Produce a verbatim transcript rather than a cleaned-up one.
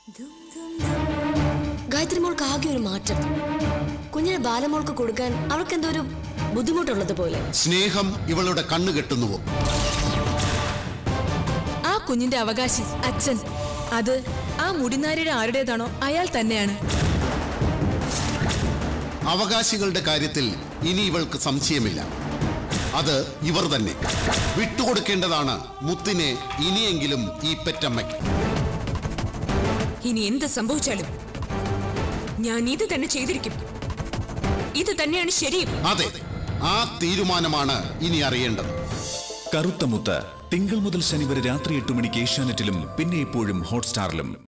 ഗായത്രി മോൾക്ക് ആകെ ഒരു മാറ്റം. കുഞ്ഞിനെ ബാലമോൾക്ക് കൊടുക്കാൻ അവൾക്ക് എന്തോ ഒരു ബുദ്ധിമുട്ടുള്ളത് പോലെ. സ്നേഹം ഇവളുടെ കണ്ണു കെട്ടുന്നുവോ? ആ കുഞ്ഞിന്റെ അവകാശി അച്ഛൻ, അത് ആ മുടിനാരിയുടെ ആരുടേതാണോ അയാൾ തന്നെയാണ്. അവകാശികളുടെ കാര്യത്തിൽ ഇനി ഇവൾക്ക് സംശയമില്ല. അത് ഇവർ തന്നെ. വിട്ടുകൊടുക്കേണ്ടതാണ് മുത്തിനെ ഇനിയെങ്കിലും ഈ പെറ്റമ്മയ്ക്ക്. ഇനി എന്ത് സംഭവിച്ചാലും ഞാൻ ഇത് തന്നെ ചെയ്തിരിക്കും. ഇത് തന്നെയാണ് ശരി. അതെ, ആ തീരുമാനമാണ് ഇനി അറിയേണ്ടത്. കറുത്ത മുത്ത് തിങ്കൾ മുതൽ ശനി വരെ രാത്രി എട്ട് മണിക്ക് ഏഷ്യാനെറ്റിലും പിന്നെ എപ്പോഴും ഹോട്ട്സ്റ്റാറിലും.